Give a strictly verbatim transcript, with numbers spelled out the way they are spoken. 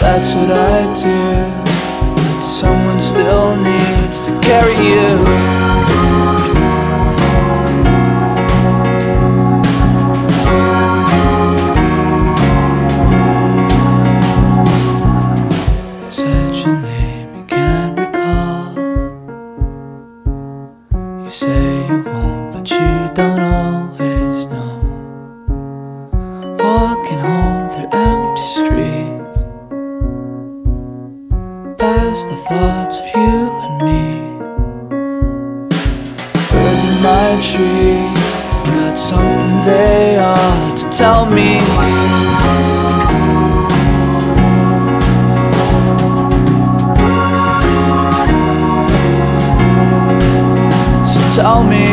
that's what I do. But someone still needs to carry you. Said your name you can't recall. You say you won't, but you don't always know. Walking home through empty streets, past the thoughts of you and me. Birds in my tree got something they ought to tell me. Tell me,